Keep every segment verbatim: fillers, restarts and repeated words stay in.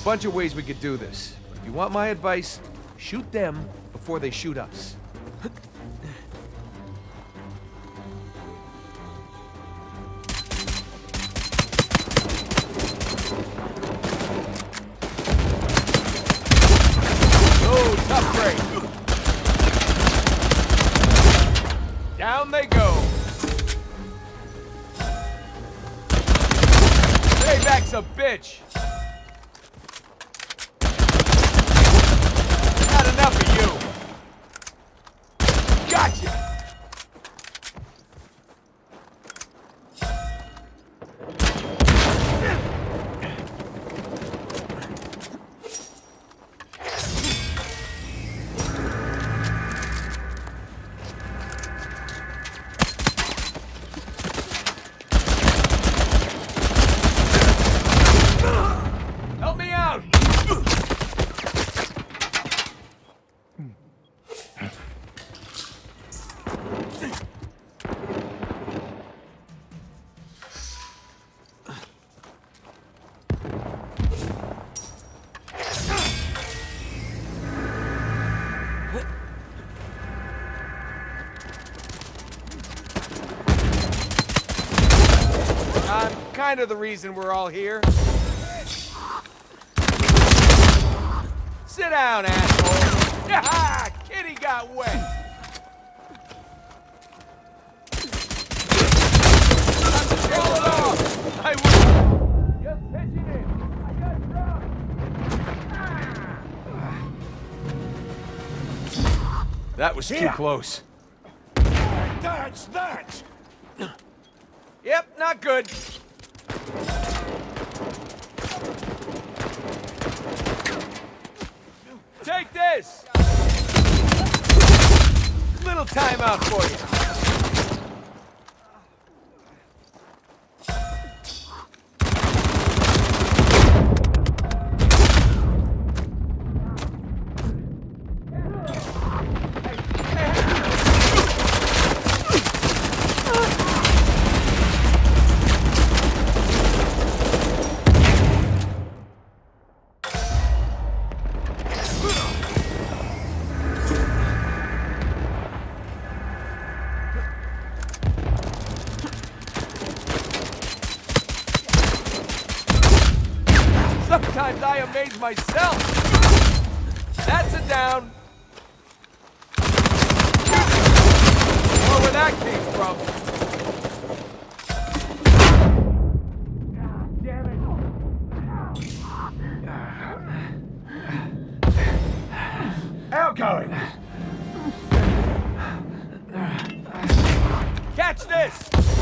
bunch of ways we could do this. If you want my advice, shoot them before they shoot us. Oh, tough break. Down they go. Payback's a bitch. Not enough of you. Gotcha. Help me out. I'm kind of the reason we're all here. Sit down, asshole! Ah, Kitty got wet! Time to kill it off! I was just pitching it! I got drunk! That was too close. That's that! Yep, not good. Take this! Little timeout for you. Sometimes I amaze myself. That's a down. Or where that came from. God damn it. Outgoing! Catch this!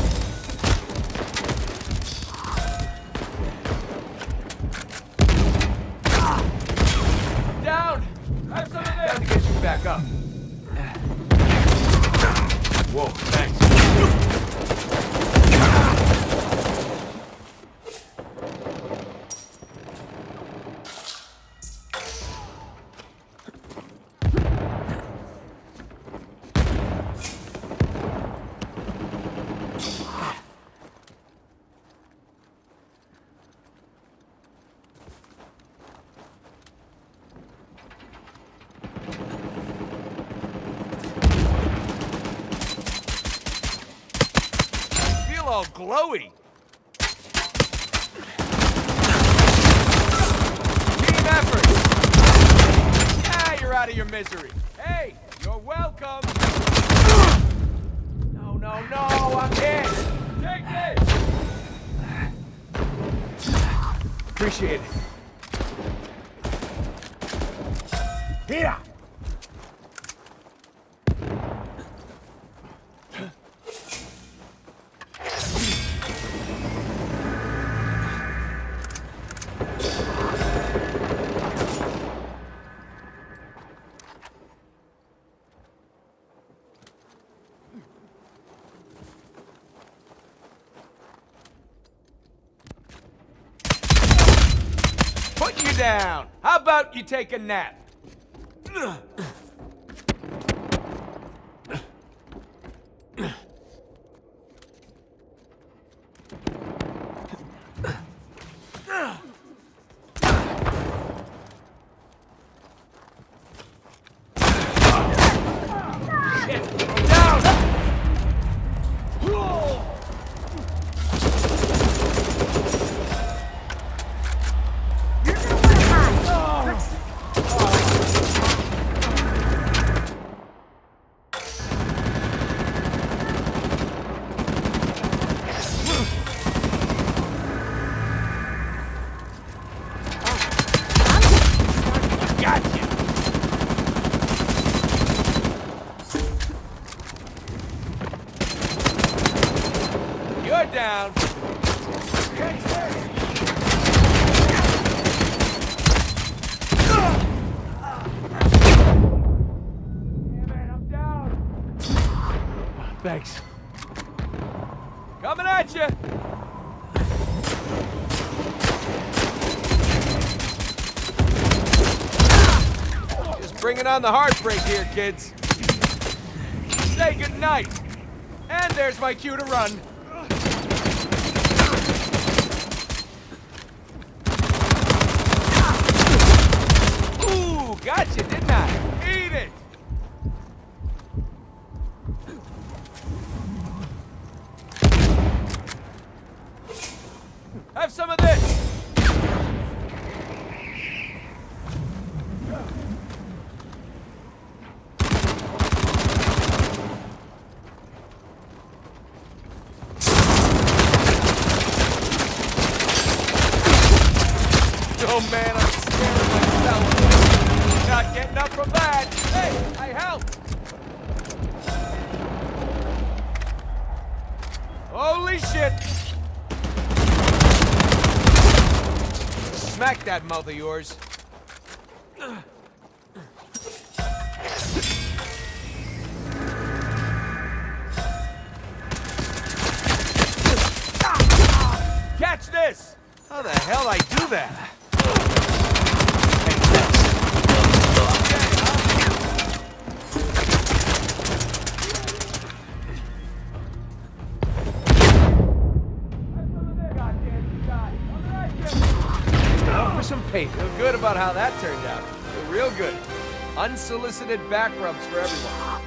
Down! Have some of this! Time to get you back up. Whoa, thanks. All glowy. Team effort. Ah, you're out of your misery. Hey, you're welcome. No, no, no, I'm in. Take this. Appreciate it. Here! Put you down. How about you take a nap? Thanks. Coming at you! Just bringing on the heartbreak here, kids. Say goodnight. And there's my cue to run. Ooh, gotcha, didn't I? Eat it! Have some of this! Oh man, I'm scared myself. Not getting up from that. Hey, I helped. Holy shit! Smack that mouth of yours. Catch this! How the hell I do that? Some paint. Feel good about how that turned out. Feel real good. Unsolicited back rubs for everyone.